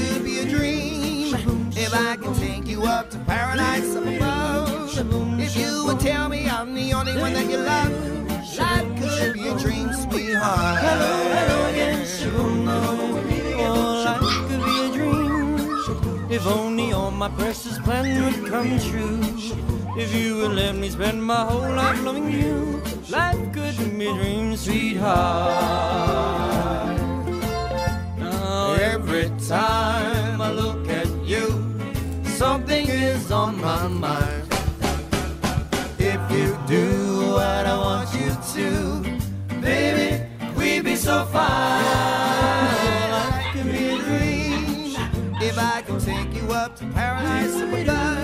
could be a dream if I could take you up to paradise above. If you would tell me I'm the only one that you love, life could be a dream, sweetheart. Hello, hello again, shaboom. Oh, life could be a dream if only all my precious plans would come true. If you would let me spend my whole life loving you, life could be a dream, sweetheart. Now every time I look at you, something is on my mind. If you do what I want you to, baby, we'd be so fine. Life could be a dream if I could take you up to paradise above.